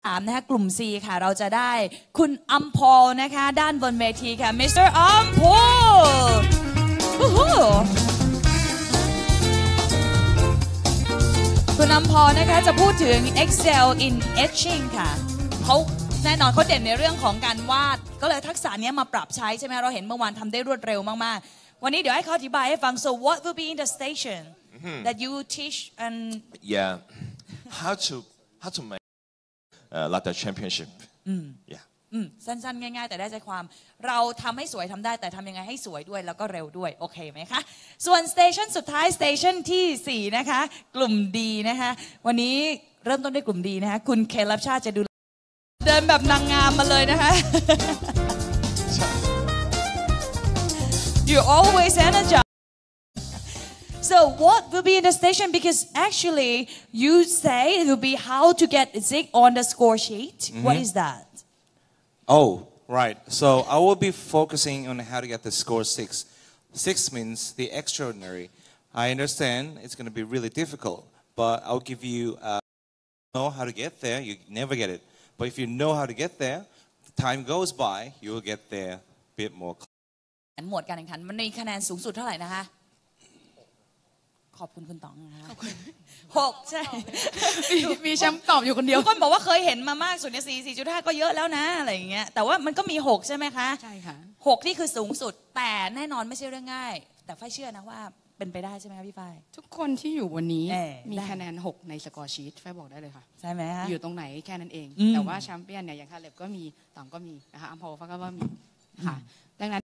3นะคะกลุ่ม C ค่ะเราจะได้คุณอัมพอลนะคะด้านบนเวทีค่ะมิสเตอร์อัมพอลคุณอัมพอลนะคะจะพูดถึง Excel in Etching ค่ะเขาแน่นอนเขาเด่นในเรื่องของการวาดก็เลยทักษะนี้มาปรับใช้ใช่ไหมเราเห็นเมื่อวานทำได้รวดเร็วมากๆวันนี้เดี๋ยวให้เขาอธิบายให้ฟัง so what will be in the station that you teach and how to make like the championship สั้นๆง่ายๆแต่ได้ใจความเราทำให้สวยทำได้แต่ทำยังไงให้สวยด้วยแล้วก็เร็วด้วยโอเคไหมคะส่วนสเตชันสุดท้ายสเตชันที่4นะคะกลุ่ม D นะคะวันนี้เริ่มต้นด้วยกลุ่ม D นะคะคุณเคลับชาติจะดูเดินแบบนางงามมาเลยนะคะ You always energize So what will be in the station? Because actually you say it will be how to get zig on the score sheet. What is that? Oh, right. So I will be focusing on how to get the score 6. 6 means the extraordinary. I understand it's going to be really difficult, but I'll give you know how to get there. You never get it. But if you know how to get there, time goes by, you will get there a bit more. หมวดการแข่งขันมันมีคะแนนสูงสุดเท่าไหร่นะคะขอบคุณคุณต๋องนะคะ6ใช่มีแชมป์ตอบอยู่คนเดียวทุกคนบอกว่าเคยเห็นมามากสุดใน4.5ก็เยอะแล้วนะอะไรอย่างเงี้ยแต่ว่ามันก็มี6ใช่ไหมคะใช่ค่ะ 6นี่คือสูงสุดแต่แน่นอนไม่ใช่เรื่องง่ายแต่ฝ้ายเชื่อนะว่าเป็นไปได้ใช่ไหมคะพี่ฝ้ายทุกคนที่อยู่วันนี้มีคะแนน6ในสกอร์ชีตฝ้ายบอกได้เลยค่ะใช่ไหมคะอยู่ตรงไหนแค่นั้นเองแต่ว่าแชมเปี้ยนเนี่ยอย่างคาเล็บก็มีต๋องก็มีนะคะอัมพอลฟ้าก็ว่ามีค่ะดังนั้น